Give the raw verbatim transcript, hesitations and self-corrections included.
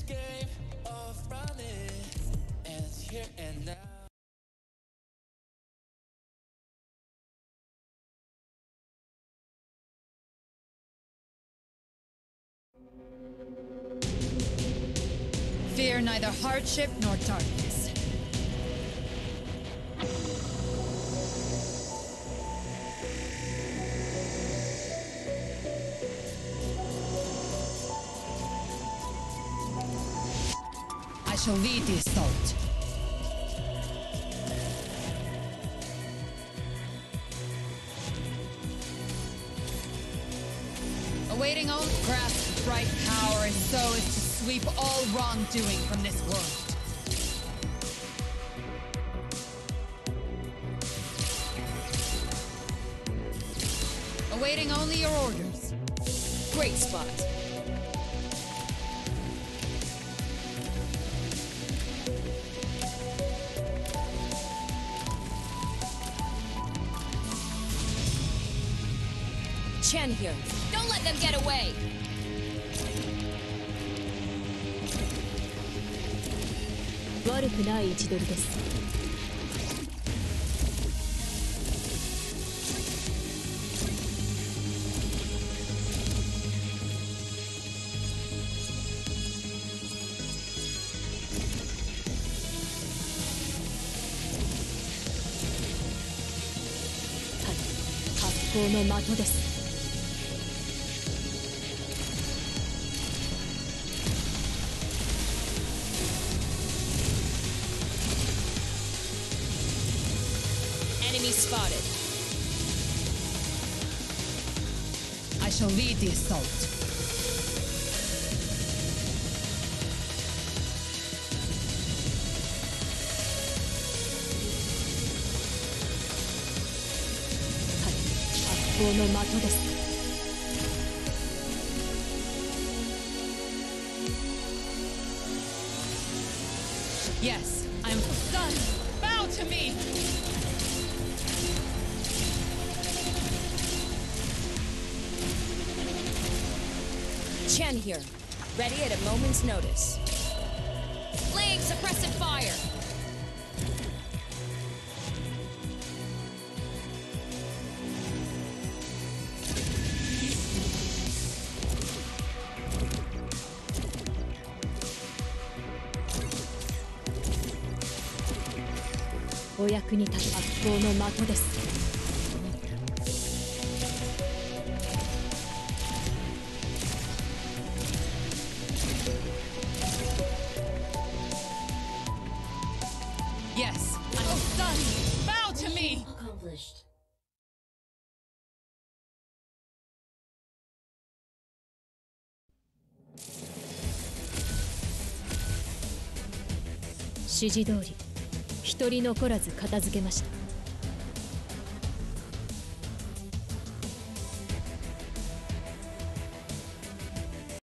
Fear neither hardship nor darkness. I shall lead the assault. Awaiting own grasp bright power is so as to sweep all wrongdoing from this world. Awaiting only your orders. Great spot. Chen here. Don't let them get away! Enemy spotted. I shall lead the assault. Yes, I am done. Bow to me. Chen here, ready at a moment's notice. Laying suppressive fire! Yes, I'm done. Bow to me. Accomplished. 指示通り一人残らず片付けました。